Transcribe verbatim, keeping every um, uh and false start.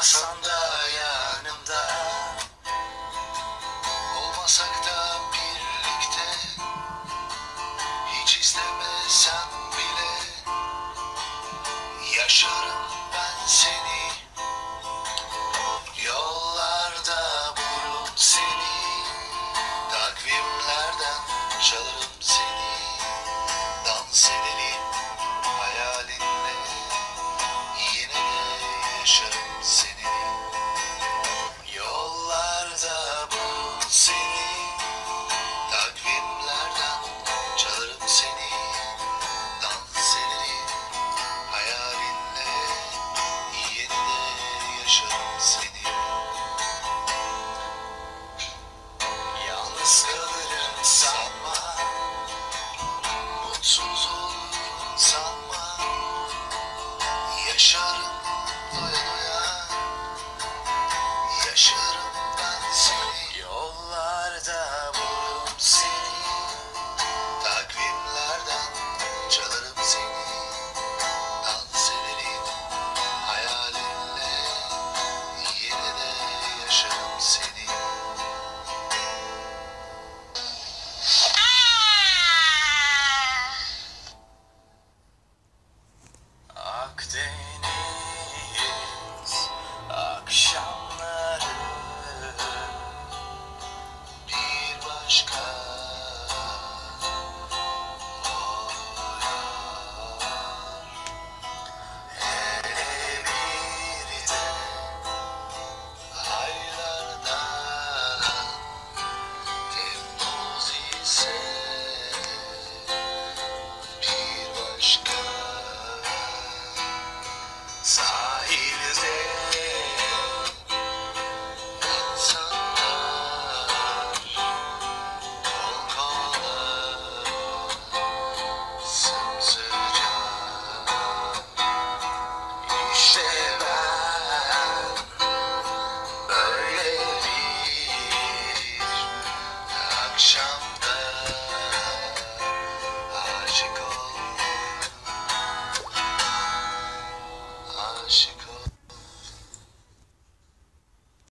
olmasan da yanımda, olmasak da birlikte, hiç istemesen bile yaşarım ben seni. Yollarda bulurum seni, takvimlerden çalarım seni. Dans edelim hayalinle, yine de yaşarım seni. Yollarda bulurum seni, takvimlerden çalarım seni. Dans edelim hayalinle, yine de yaşarım seni.